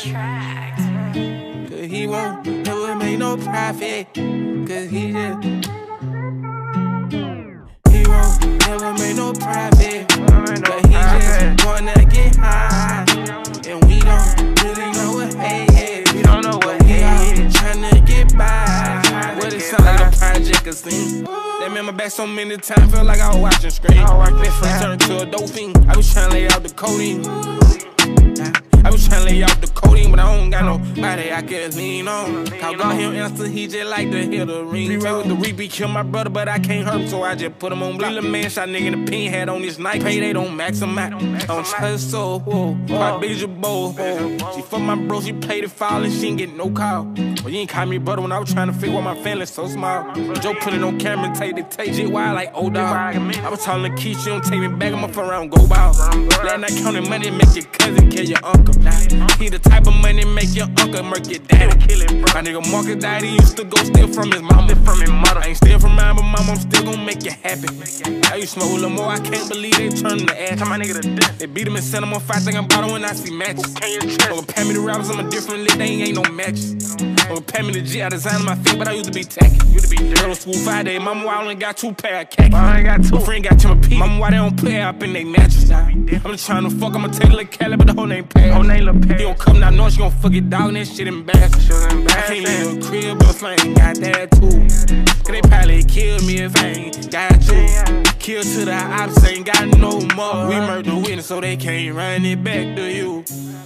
track. Cause he won't never make no profit. Cause he just he won't never make no profit. But he just wanna get high. And we don't really know what hate is. We don't know what hate is. Tryna get by. What it sound like a project or scene. They made my back so many times, felt like I was watching screen. Turned to a dope fiend. I was tryna lay out the codeine. I was tryna lay out the codeine, but I don't got nobody I can lean on. Cause God him answer, he just like to hear the ring. Play with the repeat, kill my brother, but I can't hurt him, so I just put him on block. Little man shot nigga in the pin, had on this night. Pay, they don't max him out. I don't trust so, whoa. My bitch a bow, whoa. She fuck my bro, she played it foul and she ain't get no call. Well, you ain't call me brother when I was trying to figure out my family so small. Joe put it on camera and take the tape, shit wild like old dog. I was telling the key, she don't take me back, I'm a around go ball. Last night counting money, make your cousin kill your uncle. He the type of money make your uncle murk your daddy. My nigga Marcus died, he used to go steal from his mama. I ain't steal from mine, but mama, I'm still gon' make you happy. Now you smoke a little more, I can't believe they turn him to ash. My nigga to death. They beat him and send him on fire, think I'm bottle when I see matches. Don't pay me the rappers, I'm a different lit, they ain't no matches. Don't pay me the G, I designed my feet, but I used to be tacky. Middle school 5 days, mama, I only got 2 pair of khakis. My friend got Tim a P, mama, why they don't put up in they matches? I'm just trying to fuck, I'ma take a little Cali, but the whole name Paz. He don't come down north, she gon' fuck it dog, and that shit embarrassing. I can't leave a crib, but if I ain't got that too. Cause they probably kill me if I ain't got you. Kill to the ops, ain't got no more. We murder witness, so they can't run it back to you.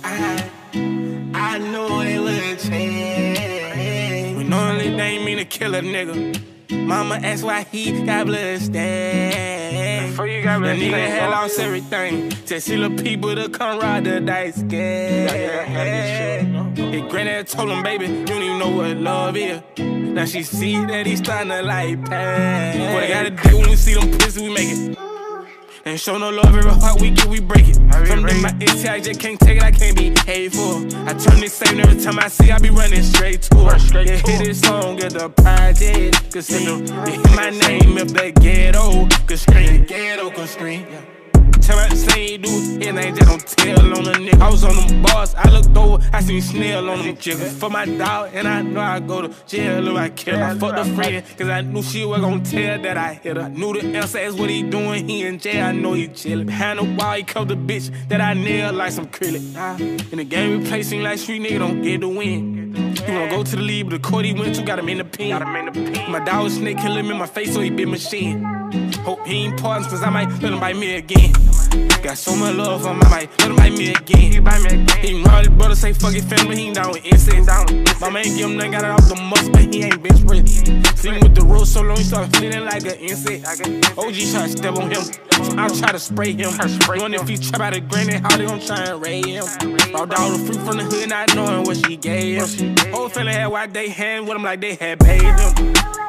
I know they would change. When only they ain't mean to kill a nigga. Mama asked why he got blood stains. The nigga had lost everything. Just see the people to come ride the dice game. His granddad told him, baby, you don't even know what love is. Now she see that he's starting to like pain. What I gotta do when we see them pussy, we make it. Ain't show no love, every heart we get, we break it. From them my ST, I just can't take it, I can't be hateful. I turn this same every time I see, I be running straight to it. Yeah, hit this song at the project, cause see, they hit my name if they ghetto, cause scream, ghetto, cause scream. Tell me the same dude, it ain't just don't tell on the nigga. I was on them bars, I looked over, I seen Snail on them jiggers. For my dog, and I know I go to jail if I kill her. I fucked a friend, cause I knew she was gon' tell that I hit her. I knew the answer is what he doing, he in jail, I know he chillin'. Behind the wall, he covered the bitch that I nailed like some acrylic. In the game we play, seem like street nigga don't get the win. He wanna go to the league, but the court he went to got him in the pen. My dog was snake killing him in my face, so he bit machine. Hope he ain't pardons, cause I might let him bite me again. Got so much love for him, I might let him bite me again. He run his brother, say fuck his family, he ain't down with incest. Mama ain't give him nothing, got it off the muscle, but he ain't bench press. Sitting with the road so long, he started feeling like an insect. OG try to step on him, so I try to spray him. Knowing if he trap out of granny, how they gon' try and raid him. Brought all the fruit from the hood, not knowing what she gave him. Whole family had white they hand with him like they had paid him.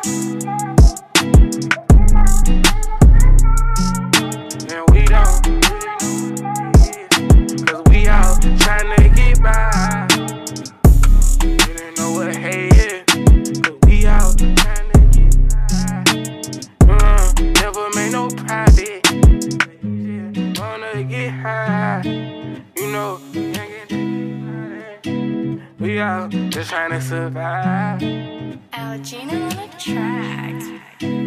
And we don't. Tryna get by. You didn't know what hate is. Cause we out tryna get by. Never made no profit. Wanna get high. You know, we out just tryna survive. Algina on the track.